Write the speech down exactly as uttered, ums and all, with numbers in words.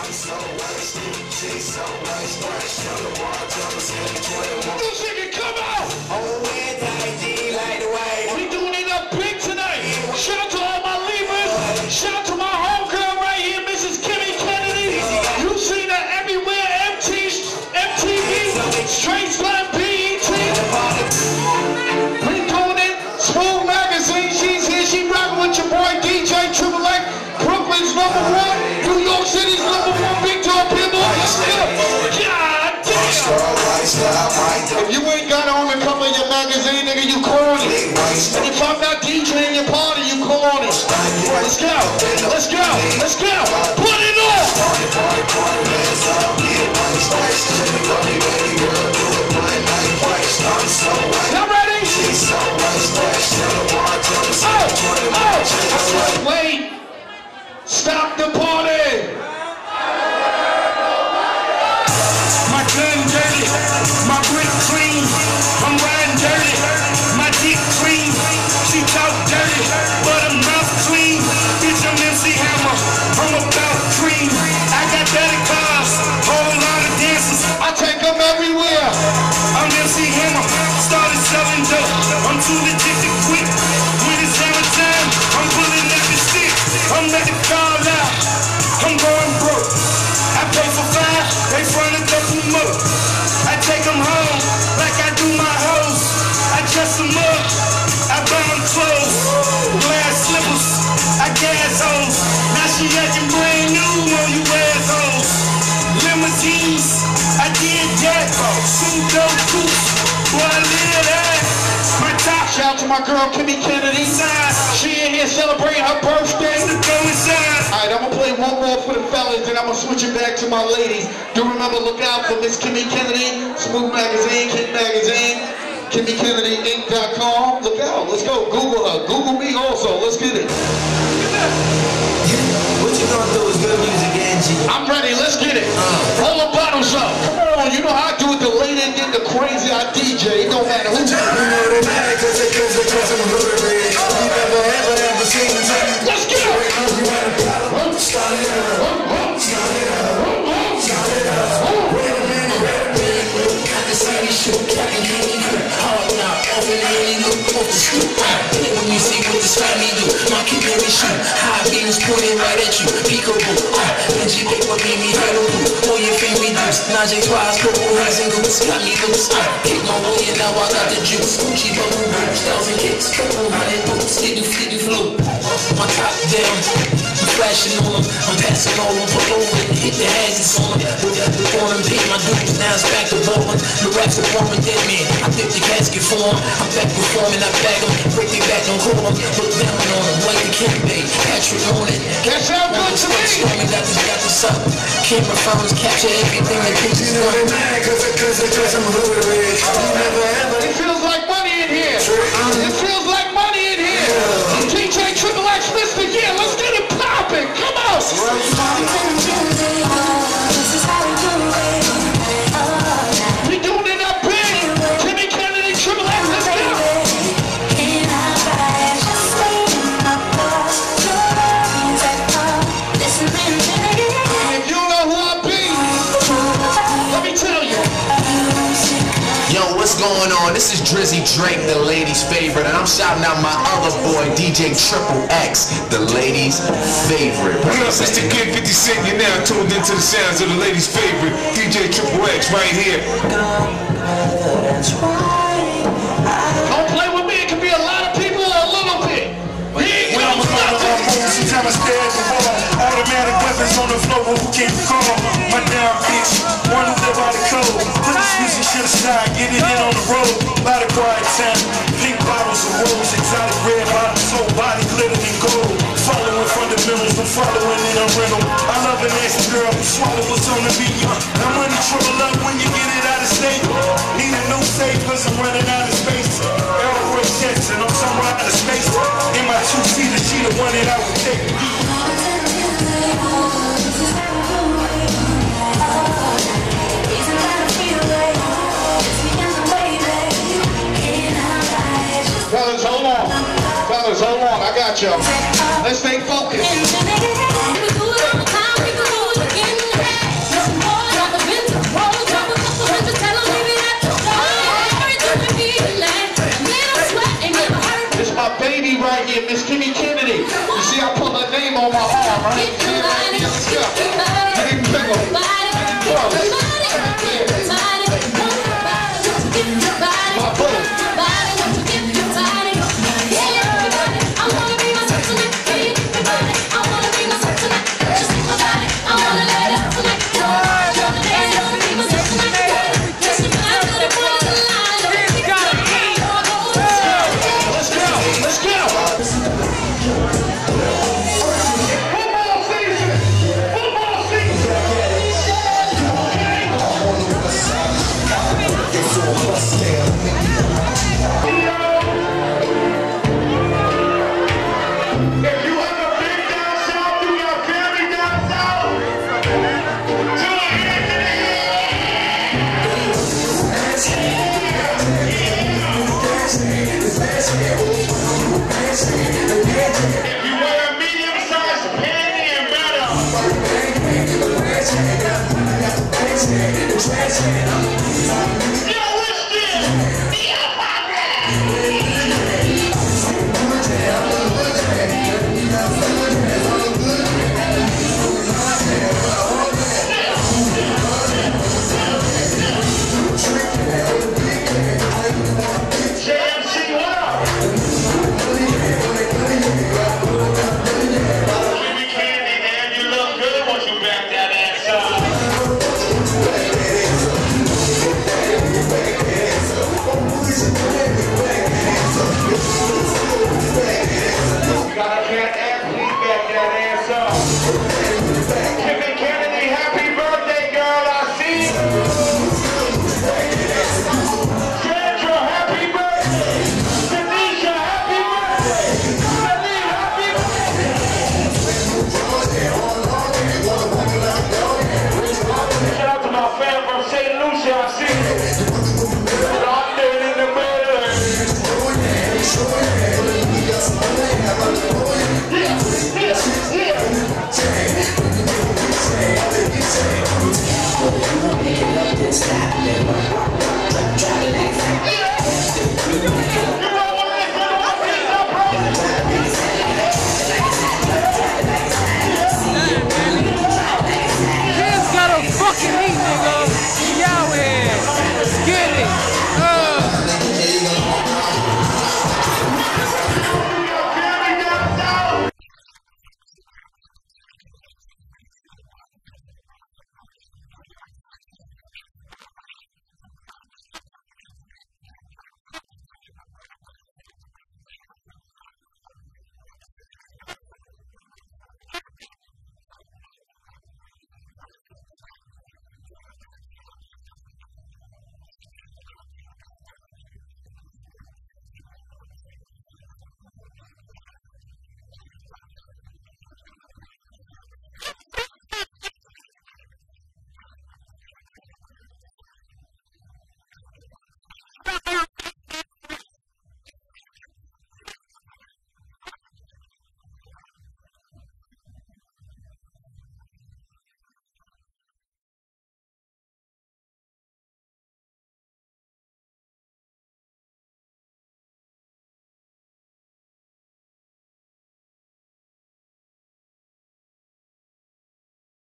so wasted, she's so wasted. Show the bartender, skinny twenty-one. This nigga, come out! Oh, we're tight, D, light away. We doing it up big tonight. Shout out to all my leavers. Shout out to my homegirl right here, Missus Kimmi Kennedy. You seen her everywhere, M T, M T V, Straight Stuntin, B E T. We doing it, Smooth Magazine. She's here, she rocking with your boy D J Triple X. Brooklyn's number one, New York City's number one, big dog people. Let's go. God damn. If you ain't got on the cover of your magazine, nigga, you corny. And if I'm not DJing your party, you corny. Let's go. Let's go. Let's go. Put it on. Y'all ready? Oh, oh. Wait. Stop the party. My gun dirty, my brick clean, I'm riding dirty, my dick clean, she talk dirty, but her mouth clean, bitch I'm M C Hammer, I'm about cream, I got dirty cars, whole lot of dancers, I take them everywhere. I'm M C Hammer, started selling dope, I'm too legit to quit, when it's hammer time, I'm pulling up the stick, I'm at the car out, I'm going broke, I pay for five, they front a couple more. I take them home like I do my hoes. I dress them up, I buy them clothes, glass slippers, I gas hoes. Now she acting brand new on you assholes. Limousines, I did that. Pseudo coops, boy I live that. My top. Shout out to my girl Kimmi Kennedy. She in here celebrating her birthday. Alright, I'm gonna play one more for the fellas, then I'm gonna switch it back to my ladies. Do remember, look out for Miss Kimmi Kennedy, Smooth Magazine, Kid Magazine, Kimmi Kennedy Inc dot com. Look out, let's go. Google her. Google me also. Let's get it. What you gonna do is good music, Angie. I'm ready, let's get it. Uh. Hold the bottles up. Come on, you know how I do it. The lady get the crazy I D J. It don't matter who. You know they mad cause they cause they cause I'm hood rich. You never ever ever seen the time. Let's get it. You want a problem? Start it up. Start it up. Start it up. Wait a minute, wait a minute. Got the city shoot. Got the candy cook. Hard now. Off and really look off the scoop. Play when you see what the slimy do. My kid let me shoot. High beams pointing right at you. Peekaboo. And she pick what made me hurt on your family dudes. Najee twice, purple hands and goose. Got me loose. Kick my way and now I got the juice. Gucci bubble boots. Thousand kicks. Couple hundred boots. Skiddy skiddy flow. My top down. I'm flashing on them. I'm passing all them. Pull over and hit the hazards on them. Before them paid my dues. Now it's back to ballin'. The raps are forming dead man. I dip the casket for them. I'm back performing. I bag them. Break it back and call them. Look down on them. Like the Kimmi. Patrick on it. That sound good to me. Got this, got this up. Camera phones capture everything that pictures. You know they mad cause they cause they cause I'm hood rich. You never ever. It feels like money in here. It feels like money in here. D J Triple X, Mister Yeah, let's get it poppin'. Come on. We doing it up big. Kimmi Kennedy, Triple X, let's go. If you know who I be, let me tell you. Yo, what's going on? This is Drizzy Drake, the ladies' favorite, and I'm shouting out my other boy, D J Triple X, the ladies' favorite. What up, Mister Kid fifty Cent? You're now tuned into the sounds of the ladies' favorite, D J Triple X, right here. Don't play with me. It can be a lot of people or a little bit. Big When I'm or alone, I'm nothing. moving, sometimes I stare at the wall. Automatic weapons on the floor, who can't call? My damn bitch, one who live by the code. Put this music shit aside, get it in on the road. Lot of quiet time, pink bottles of rose, exotic red bottles, whole body glittered in gold. Following fundamentals, I'm following in a rental. I love an nasty girl who swallow what's on the beat. Now money trouble up when you get it out of state. Need a new safe cause I'm running out of space. Airport checks and I'm somewhere out of space. In my two-seater, she the one that I would take. Fellas, hold on. Fellas, hold on. I got y'all. Let's stay focused. Kimmi Kennedy, man, you look good once you back down.